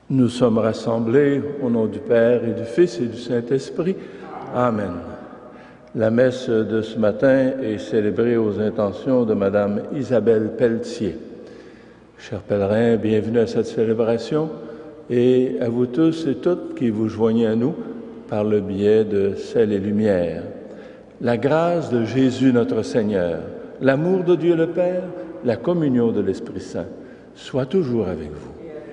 Nous sommes rassemblés au nom du Père et du Fils et du Saint-Esprit. Amen. La messe de ce matin est célébrée aux intentions de Madame Isabelle Pelletier. Chers pèlerins, bienvenue à cette célébration et à vous tous et toutes qui vous joignez à nous par le biais de Sel et Lumière. La grâce de Jésus notre Seigneur, l'amour de Dieu le Père, la communion de l'Esprit Saint soit toujours avec vous.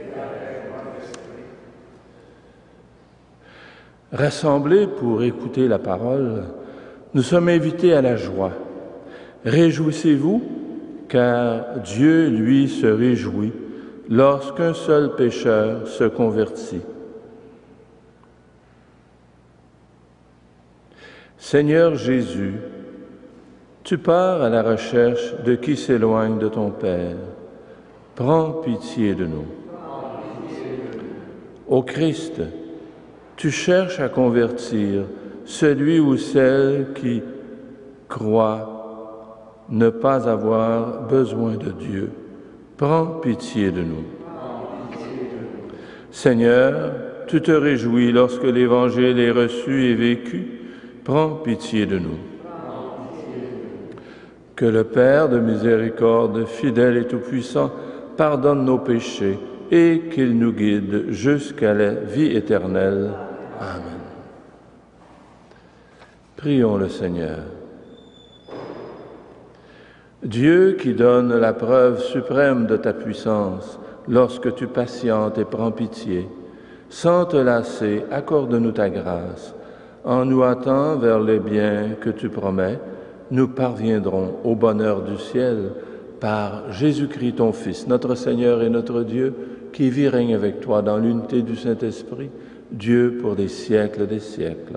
Rassemblés pour écouter la parole, nous sommes invités à la joie. Réjouissez-vous, car Dieu, lui, se réjouit lorsqu'un seul pécheur se convertit. Seigneur Jésus, tu pars à la recherche de qui s'éloigne de ton Père. Prends pitié de nous. Ô Christ, tu cherches à convertir celui ou celle qui croit ne pas avoir besoin de Dieu. Prends pitié de nous. Seigneur, tu te réjouis lorsque l'Évangile est reçu et vécu. Prends pitié de nous. Que le Père de miséricorde, fidèle et tout-puissant, pardonne nos péchés et qu'il nous guide jusqu'à la vie éternelle. Amen. Prions le Seigneur. Dieu qui donne la preuve suprême de ta puissance lorsque tu patientes et prends pitié, sans te lasser, accorde-nous ta grâce. En nous hâtant vers les biens que tu promets, nous parviendrons au bonheur du ciel par Jésus-Christ ton Fils, notre Seigneur et notre Dieu, qui vit et règne avec toi dans l'unité du Saint-Esprit, Dieu pour des siècles des siècles.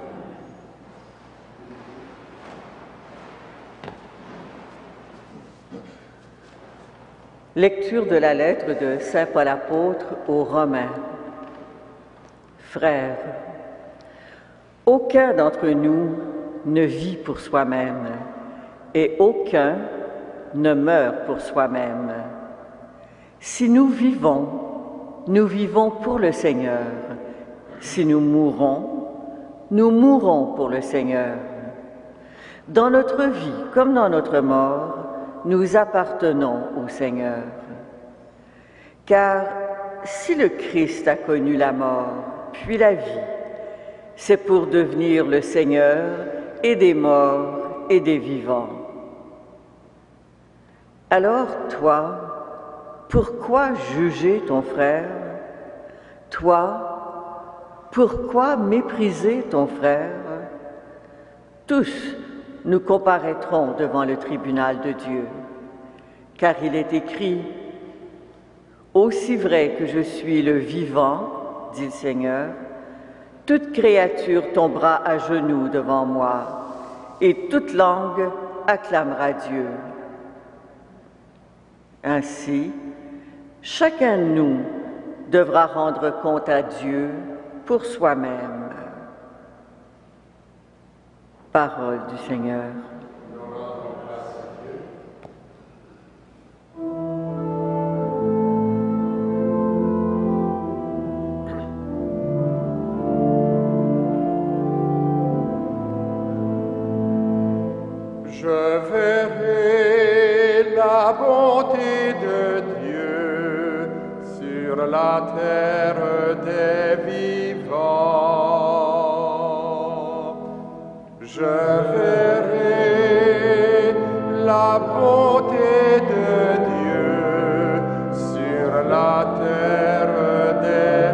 Lecture de la lettre de Saint Paul apôtre aux Romains. Frères, aucun d'entre nous ne vit pour soi-même et aucun ne meurt pour soi-même. Si nous vivons pour le Seigneur. Si nous mourrons pour le Seigneur. Dans notre vie comme dans notre mort, nous appartenons au Seigneur. Car si le Christ a connu la mort, puis la vie, c'est pour devenir le Seigneur et des morts et des vivants. Alors toi, pourquoi juger ton frère? Toi, pourquoi mépriser ton frère? Tous, nous comparaîtrons devant le tribunal de Dieu, car il est écrit « Aussi vrai que je suis le vivant, dit le Seigneur, toute créature tombera à genoux devant moi, et toute langue acclamera Dieu. » Ainsi, chacun de nous devra rendre compte à Dieu pour soi-même. Parole du Seigneur. Je verrai la bonté de Dieu sur la terre des vivants. Je verrai la bonté de Dieu sur la terre des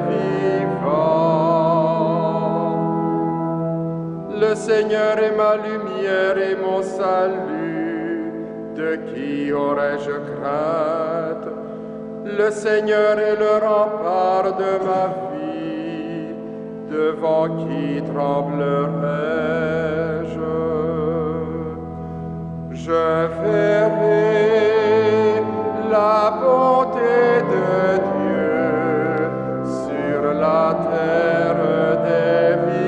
vivants. Le Seigneur est ma lumière et mon salut, de qui aurais-je crainte? Le Seigneur est le rempart de ma vie, devant qui tremblerais-je? Je verrai la bonté de Dieu sur la terre des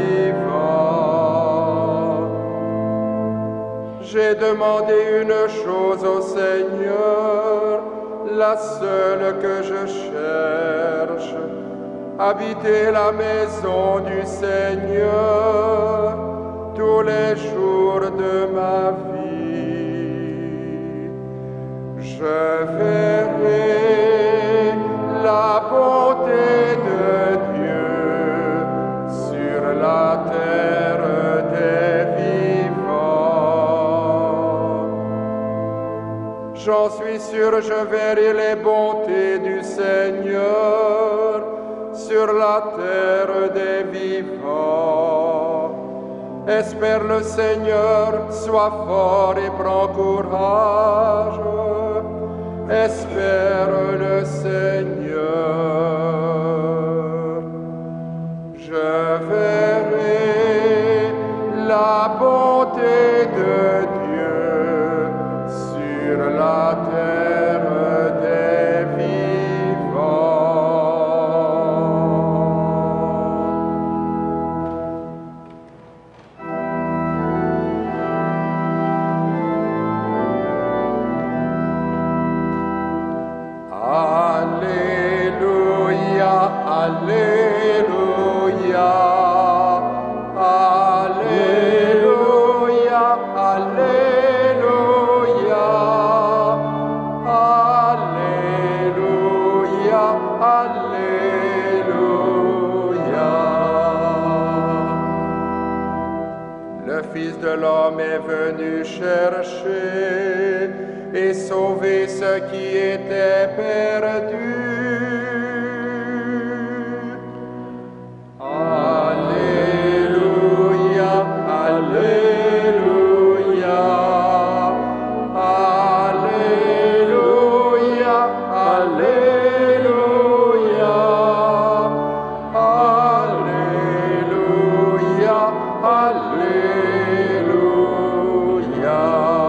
vivants. J'ai demandé une chose au Seigneur, la seule que je cherche, habiter la maison du Seigneur tous les jours de ma vie. Je verrai la bonté de Dieu sur la terre des vivants. J'en suis sûr, je verrai les bontés du Seigneur sur la terre des vivants. Espère le Seigneur, sois fort et prends courage. Espère le Seigneur. Je verrai la bonté de Dieu sur la terre des vivants. Alléluia, Alléluia, Alléluia, Alléluia, Alléluia, Alléluia. Le Fils de l'homme est venu chercher et sauver ce qui était perdu. Alléluia, Alléluia, Alléluia, Alléluia, Alléluia, Alléluia.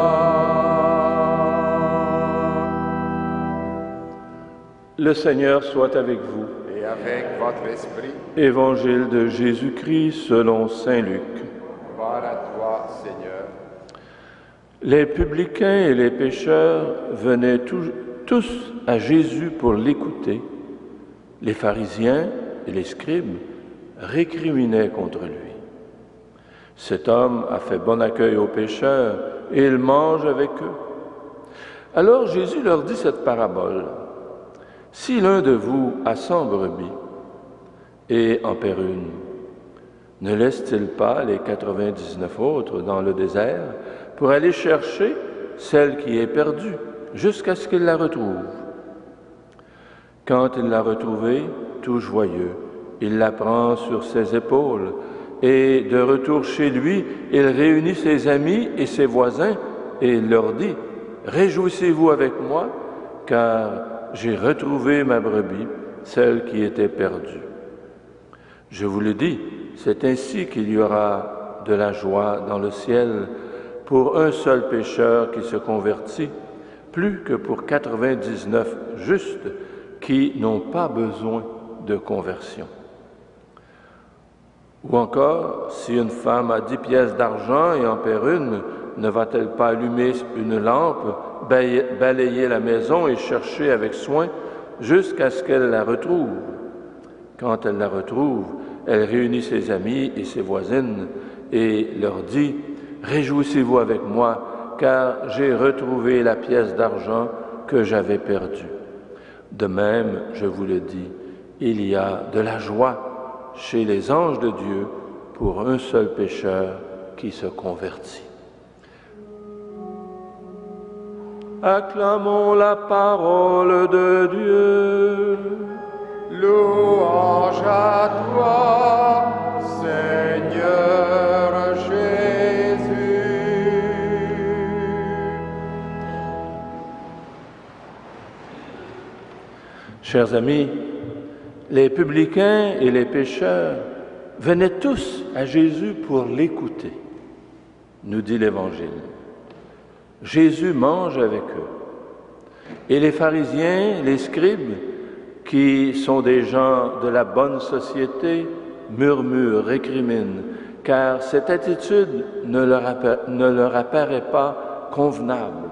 Le Seigneur soit avec vous. Et avec votre esprit, Évangile de Jésus-Christ selon saint Luc. gloire à toi, Seigneur. Les publicains et les pécheurs venaient tous à Jésus pour l'écouter. Les pharisiens et les scribes récriminaient contre lui. Cet homme a fait bon accueil aux pécheurs et il mange avec eux. Alors Jésus leur dit cette parabole. Si l'un de vous a 100 brebis et en perd une, ne laisse-t-il pas les 99 autres dans le désert pour aller chercher celle qui est perdue jusqu'à ce qu'il la retrouve? Quand il l'a retrouvée, tout joyeux, il la prend sur ses épaules et de retour chez lui, il réunit ses amis et ses voisins et il leur dit « Réjouissez-vous avec moi, car j'ai retrouvé ma brebis, celle qui était perdue. » Je vous le dis, c'est ainsi qu'il y aura de la joie dans le ciel pour un seul pécheur qui se convertit, plus que pour 99 justes qui n'ont pas besoin de conversion. Ou encore, si une femme a 10 pièces d'argent et en perd une, ne va-t-elle pas allumer une lampe, balayer la maison et chercher avec soin jusqu'à ce qu'elle la retrouve? Quand elle la retrouve, elle réunit ses amis et ses voisines et leur dit « Réjouissez-vous avec moi, car j'ai retrouvé la pièce d'argent que j'avais perdue. » De même, je vous le dis, il y a de la joie chez les anges de Dieu pour un seul pécheur qui se convertit. Acclamons la parole de Dieu. Louange à toi, Seigneur Jésus. Chers amis, les publicains et les pécheurs venaient tous à Jésus pour l'écouter, nous dit l'Évangile. Jésus mange avec eux. Et les pharisiens, les scribes, qui sont des gens de la bonne société, murmurent, récriminent, car cette attitude ne leur apparaît pas convenable.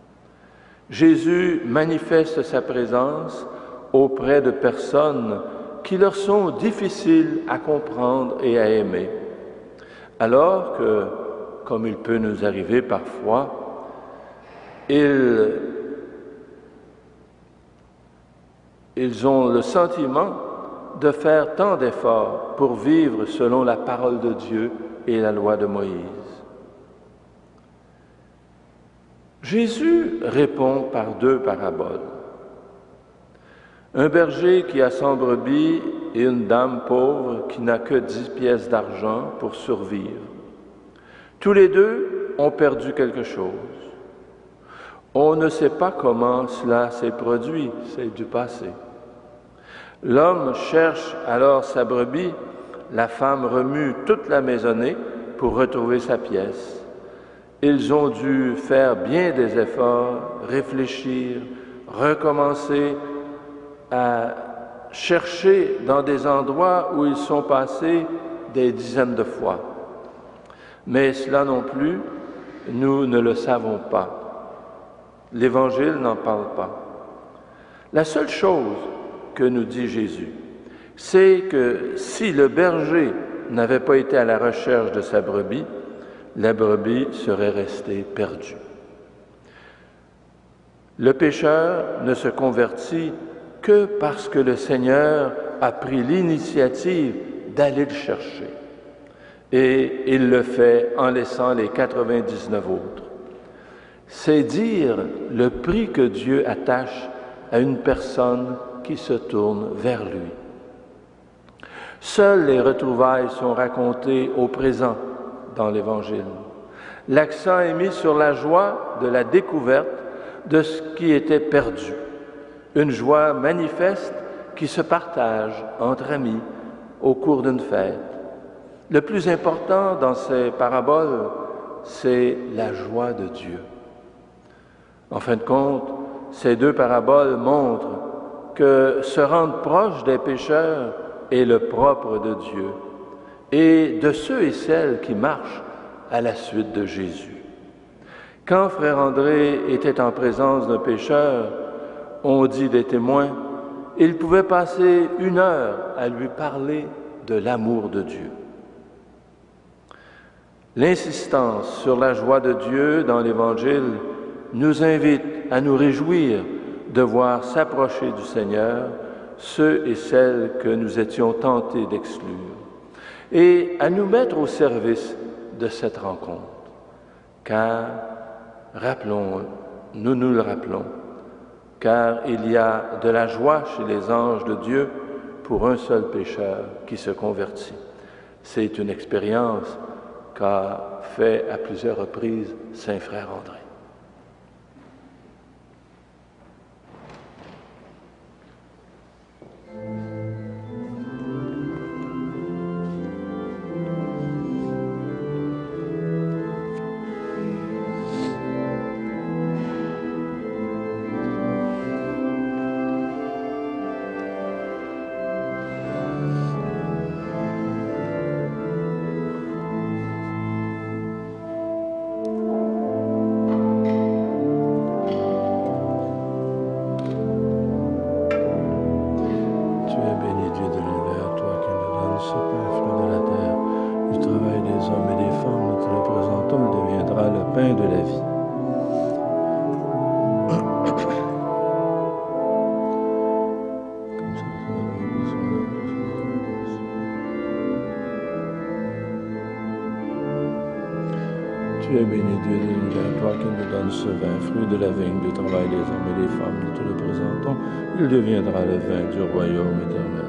Jésus manifeste sa présence auprès de personnes qui leur sont difficiles à comprendre et à aimer, alors que, comme il peut nous arriver parfois, ils ont le sentiment de faire tant d'efforts pour vivre selon la parole de Dieu et la loi de Moïse. Jésus répond par 2 paraboles. Un berger qui a 100 brebis et une dame pauvre qui n'a que 10 pièces d'argent pour survivre. Tous les deux ont perdu quelque chose. On ne sait pas comment cela s'est produit, c'est du passé. L'homme cherche alors sa brebis, la femme remue toute la maisonnée pour retrouver sa pièce. Ils ont dû faire bien des efforts, réfléchir, recommencer à chercher dans des endroits où ils sont passés des dizaines de fois. Mais cela non plus, nous ne le savons pas. L'Évangile n'en parle pas. La seule chose que nous dit Jésus, c'est que si le berger n'avait pas été à la recherche de sa brebis, la brebis serait restée perdue. Le pécheur ne se convertit que parce que le Seigneur a pris l'initiative d'aller le chercher. Et il le fait en laissant les 99 autres. C'est dire le prix que Dieu attache à une personne qui se tourne vers lui. Seules les retrouvailles sont racontées au présent dans l'Évangile. L'accent est mis sur la joie de la découverte de ce qui était perdu. Une joie manifeste qui se partage entre amis au cours d'une fête. Le plus important dans ces paraboles, c'est la joie de Dieu. En fin de compte, ces 2 paraboles montrent que se rendre proche des pécheurs est le propre de Dieu et de ceux et celles qui marchent à la suite de Jésus. Quand Frère André était en présence d'un pécheur, on dit des témoins, il pouvait passer 1 heure à lui parler de l'amour de Dieu. L'insistance sur la joie de Dieu dans l'Évangile nous invite à nous réjouir de voir s'approcher du Seigneur ceux et celles que nous étions tentés d'exclure et à nous mettre au service de cette rencontre. Car, nous nous le rappelons, car il y a de la joie chez les anges de Dieu pour un seul pécheur qui se convertit. C'est une expérience qu'a fait à plusieurs reprises Saint Frère André. Tu es béni, Dieu de l'univers, toi qui nous donnes ce vin, fruit de la vigne du travail des hommes et des femmes, nous te le présentons. Il deviendra le vin du royaume éternel.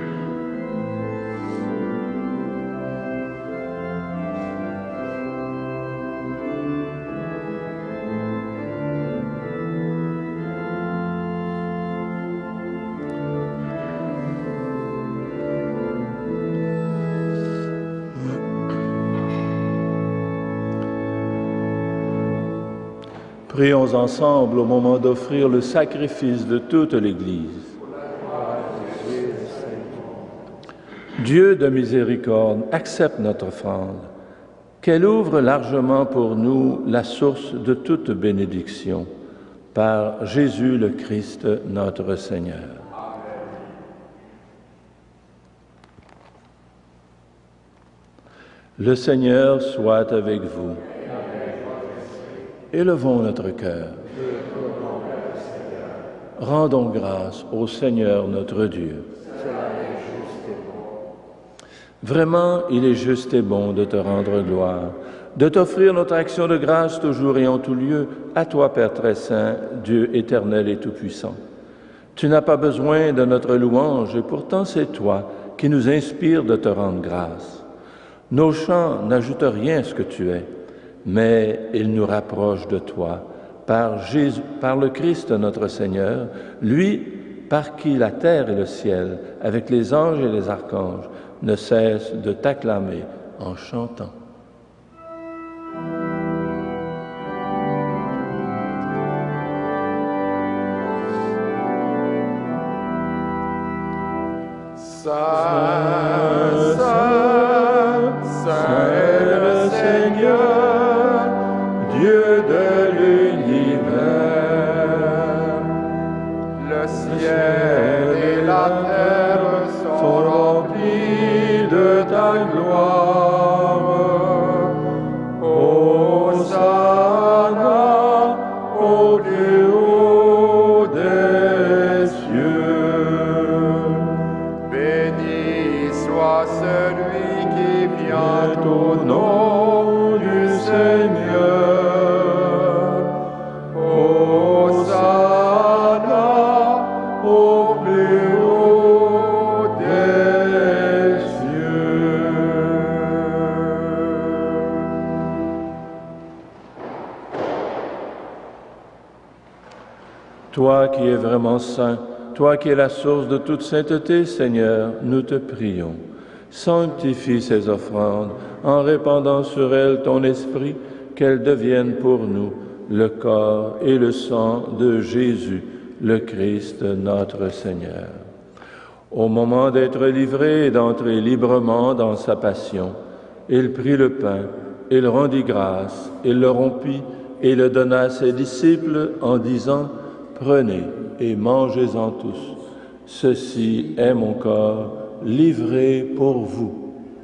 Prions ensemble au moment d'offrir le sacrifice de toute l'Église. Dieu de miséricorde, accepte notre offrande, qu'elle ouvre largement pour nous la source de toute bénédiction, par Jésus le Christ, notre Seigneur. Le Seigneur soit avec vous. Élevons notre cœur. Rendons grâce au Seigneur notre Dieu. Vraiment, il est juste et bon de te rendre gloire, de t'offrir notre action de grâce toujours et en tout lieu, à toi, Père très saint, Dieu éternel et tout-puissant. Tu n'as pas besoin de notre louange, et pourtant c'est toi qui nous inspire de te rendre grâce. Nos chants n'ajoutent rien à ce que tu es, mais ils nous rapprochent de toi, par le Christ notre Seigneur, lui par qui la terre et le ciel, avec les anges et les archanges, ne cessent de t'acclamer en chantant. Saint, Saint, Saint est le Seigneur, Dieu de l'univers. Le ciel et la terre sont remplis de ta gloire. Hosanna au plus haut des cieux. Béni soit celui qui vient au nom du Seigneur. Hosanna au plus haut des cieux. Toi qui es vraiment saint, toi qui es la source de toute sainteté, Seigneur, nous te prions. Sanctifie ces offrandes en répandant sur elles ton esprit, qu'elles deviennent pour nous le corps et le sang de Jésus, le Christ notre Seigneur. Au moment d'être livré et d'entrer librement dans sa passion, il prit le pain, il rendit grâce, il le rompit et le donna à ses disciples en disant « Prenez et mangez-en tous. Ceci est mon corps livré pour vous. »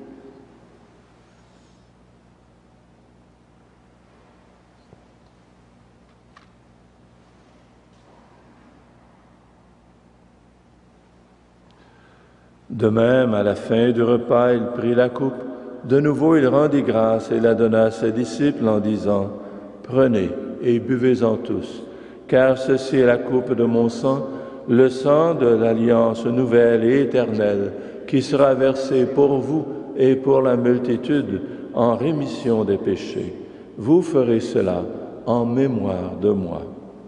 De même, à la fin du repas, il prit la coupe. De nouveau, il rendit grâce et la donna à ses disciples en disant « Prenez et buvez-en tous, car ceci est la coupe de mon sang, le sang de l'alliance nouvelle et éternelle, qui sera versé pour vous et pour la multitude en rémission des péchés. Vous ferez cela en mémoire de moi. »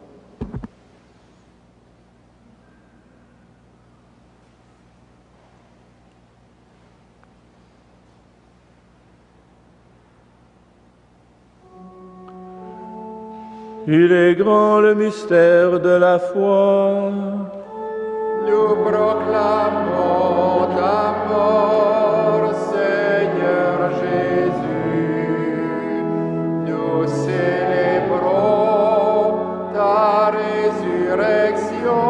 Il est grand le mystère de la foi. Nous proclamons ta mort, Seigneur Jésus. Nous célébrons ta résurrection.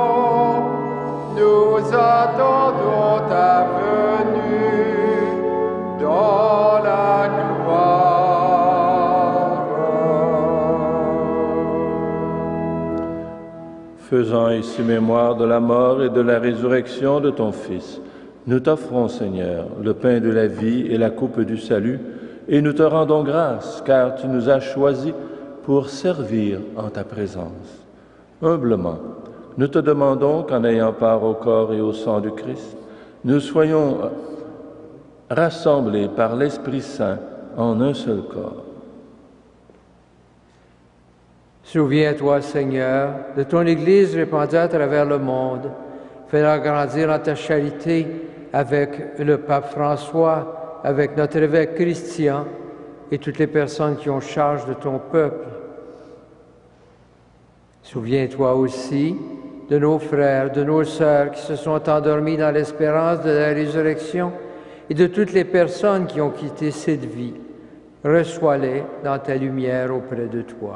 Nous attendons ta venue dans la gloire. Faisant ici mémoire de la mort et de la résurrection de ton Fils, nous t'offrons, Seigneur, le pain de la vie et la coupe du salut, et nous te rendons grâce, car tu nous as choisis pour servir en ta présence. Humblement, nous te demandons qu'en ayant part au corps et au sang du Christ, nous soyons rassemblés par l'Esprit Saint en un seul corps. Souviens-toi, Seigneur, de ton Église répandue à travers le monde. Fais-la grandir en ta charité avec le pape François, avec notre évêque Christian et toutes les personnes qui ont charge de ton peuple. Souviens-toi aussi de nos frères, de nos sœurs qui se sont endormis dans l'espérance de la résurrection et de toutes les personnes qui ont quitté cette vie. Reçois-les dans ta lumière auprès de toi.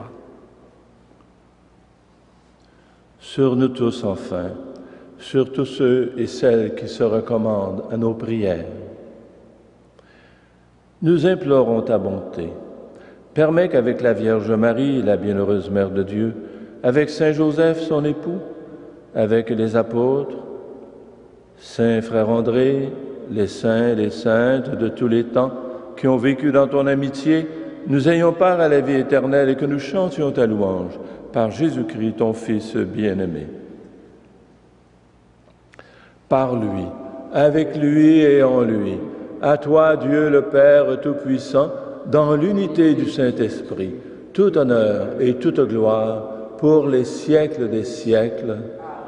Sur nous tous, enfin, sur tous ceux et celles qui se recommandent à nos prières. Nous implorons ta bonté. Permets qu'avec la Vierge Marie, la bienheureuse Mère de Dieu, avec Saint Joseph, son époux, avec les apôtres, Saint Frère André, les saints et les saintes de tous les temps qui ont vécu dans ton amitié, nous ayons part à la vie éternelle et que nous chantions ta louange par Jésus-Christ, ton Fils bien-aimé. Par lui, avec lui et en lui, à toi, Dieu le Père Tout-Puissant, dans l'unité du Saint-Esprit, tout honneur et toute gloire pour les siècles des siècles.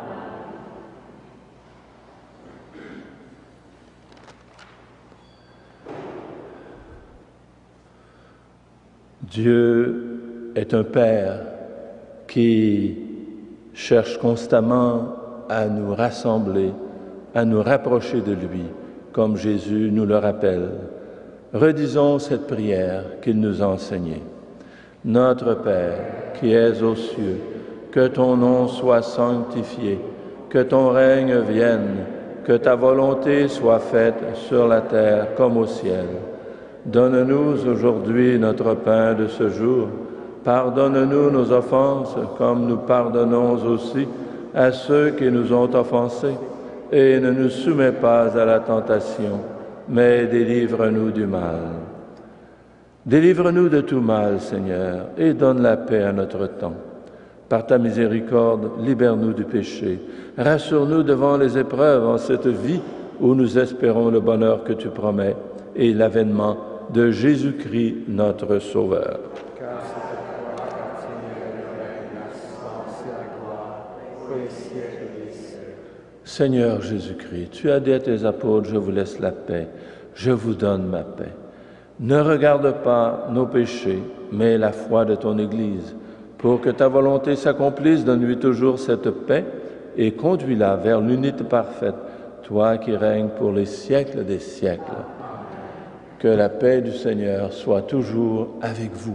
Dieu est un Père qui cherche constamment à nous rassembler, à nous rapprocher de lui, comme Jésus nous le rappelle. Redisons cette prière qu'il nous a enseignée. Notre Père, qui es aux cieux, que ton nom soit sanctifié, que ton règne vienne, que ta volonté soit faite sur la terre comme au ciel. Donne-nous aujourd'hui notre pain de ce jour. Pardonne-nous nos offenses, comme nous pardonnons aussi à ceux qui nous ont offensés. Et ne nous soumets pas à la tentation, mais délivre-nous du mal. Délivre-nous de tout mal, Seigneur, et donne la paix à notre temps. Par ta miséricorde, libère-nous du péché. Rassure-nous devant les épreuves en cette vie où nous espérons le bonheur que tu promets et l'avènement de Jésus-Christ, notre Sauveur. Car c'est à toi qu'appartient le règne, la puissance et la gloire, pour les siècles des siècles. Seigneur Jésus-Christ, tu as dit à tes apôtres, je vous laisse la paix, je vous donne ma paix. Ne regarde pas nos péchés, mais la foi de ton Église. Pour que ta volonté s'accomplisse, donne-lui toujours cette paix et conduis-la vers l'unité parfaite, toi qui règnes pour les siècles des siècles. Que la paix du Seigneur soit toujours avec vous.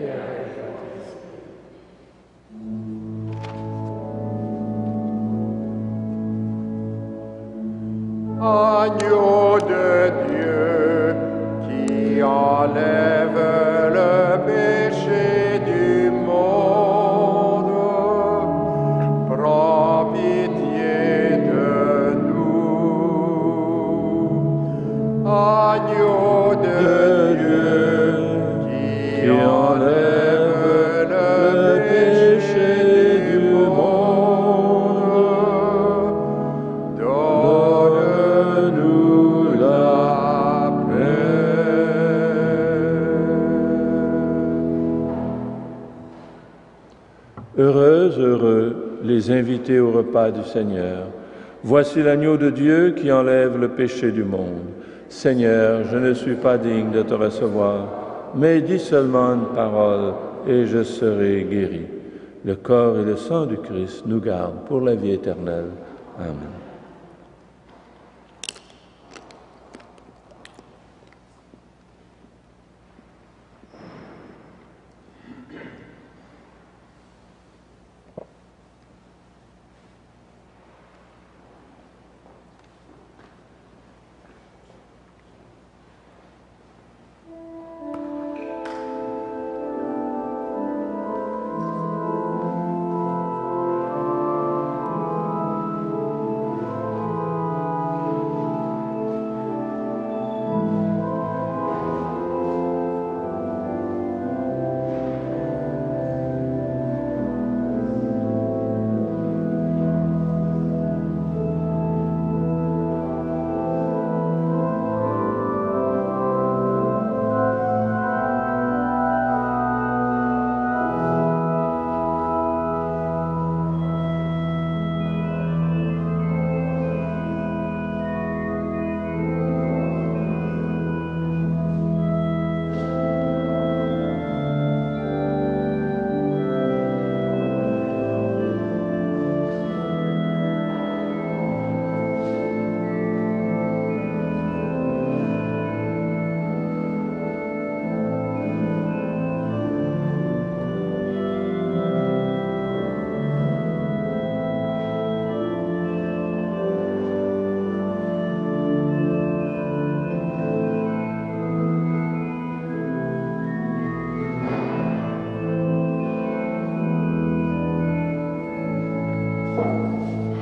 Agneau de Dieu qui enlève le péché du monde, prends pitié de nous. Agneau de Dieu qui enlève le péché du monde, donne-nous la paix. Heureux les invités au repas du Seigneur. Voici l'agneau de Dieu qui enlève le péché du monde. Seigneur, je ne suis pas digne de te recevoir, mais dis seulement une parole et je serai guéri. Le corps et le sang du Christ nous gardent pour la vie éternelle. Amen.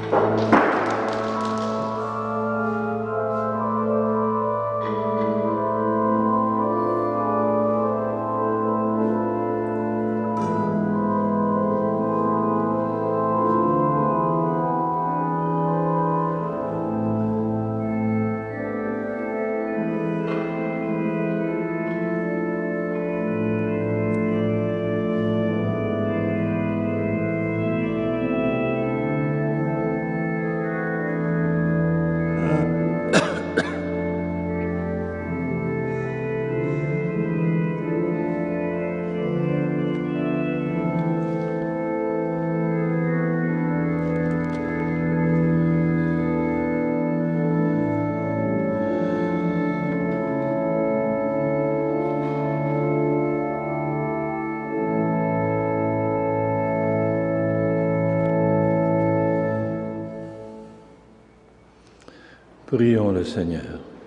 Prions le Seigneur.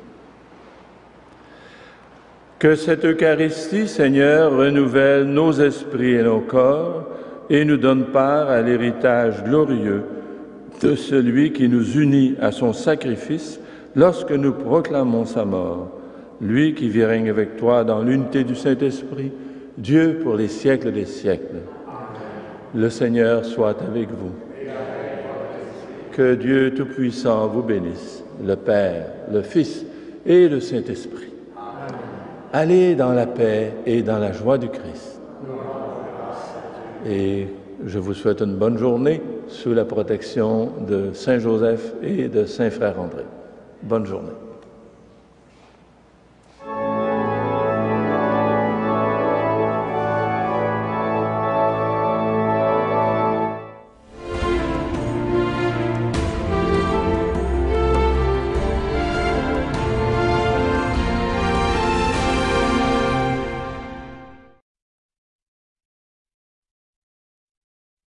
Que cette Eucharistie, Seigneur, renouvelle nos esprits et nos corps et nous donne part à l'héritage glorieux de celui qui nous unit à son sacrifice lorsque nous proclamons sa mort, lui qui vit règne avec toi dans l'unité du Saint-Esprit, Dieu pour les siècles des siècles. Le Seigneur soit avec vous. Que Dieu Tout-Puissant vous bénisse, le Père, le Fils et le Saint-Esprit. Allez dans la paix et dans la joie du Christ. Et je vous souhaite une bonne journée sous la protection de Saint Joseph et de Saint Frère André. Bonne journée.